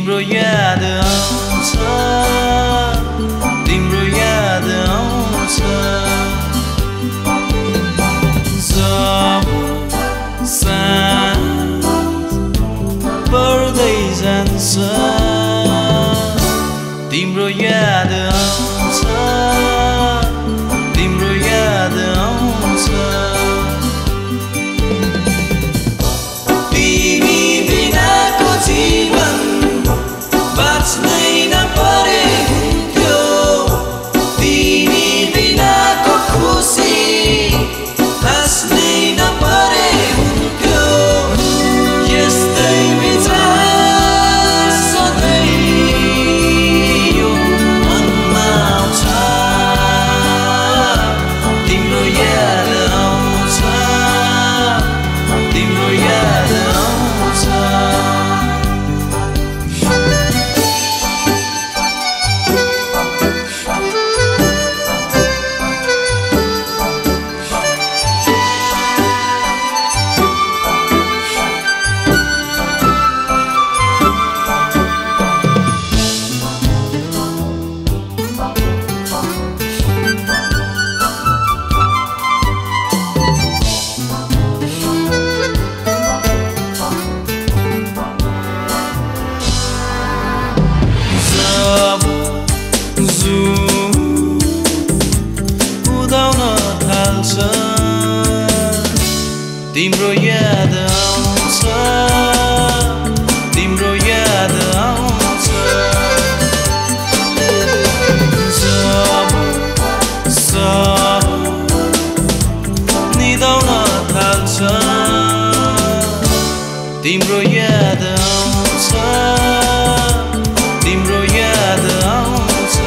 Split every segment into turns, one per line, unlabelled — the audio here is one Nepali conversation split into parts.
तिम्रो याद आउँछ तिम्रो याद आउँछ जब साँझ पर्दै जान्छ तिम्रो याद आउँछ तिम्रो याद आउँछ तिमी बिनाको जीवन बाँच्नै नपरे हुन्थ्यो तिमी बिनाको खुसी हाँस्नै नपरे हुन्थ्यो यस्तै विचार सधैँ यो मनमा आउँछ तिम्रो याद आउँछ तिम्रो याद आउँछ तिम्रो याद आउँछ तिम्रो याद आउँछ जब सब निदाउन थाल्छ तिम्रो याद आउँछ तिम्रो याद आउँछ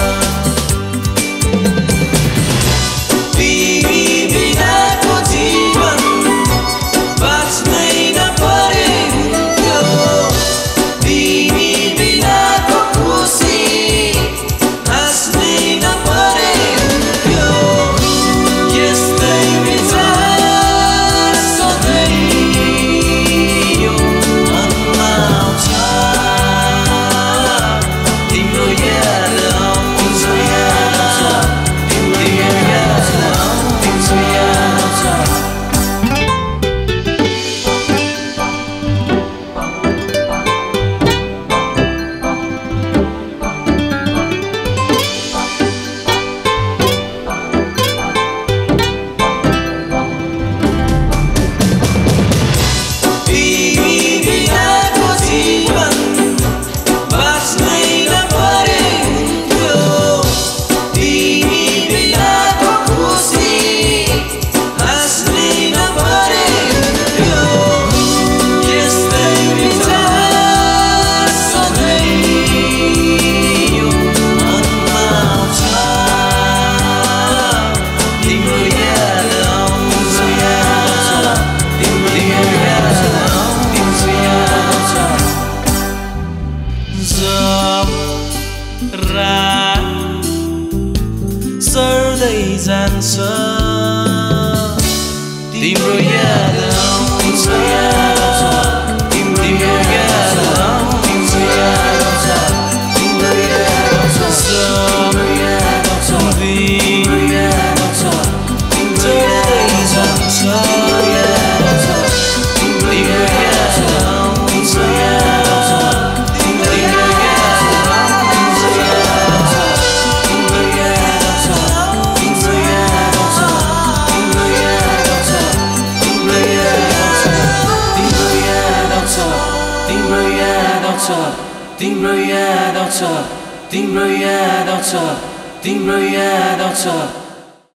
तिमी बिनाको जीवन बाँच्नै नपरे हुन्थ्यो तिमी बिनाको खुसी हाँस्नै नपरे हुन्थ्यो यस्तै विचार सधैँ यो मनमा आउँछ तिम्रो याद आउँछ तिम्रो याद आउँछ सर्दै जान्छ तिम्रो याद आउँछ तिम्रो याद आउँछ तिम्रो याद आउँछ तिम्रो याद आउँछ सर्दै जान्छ तिम्रो याद आउँछ तिम्रो याद आउँछ तिम्रो याद आउँछ तिम्रो याद आउँछ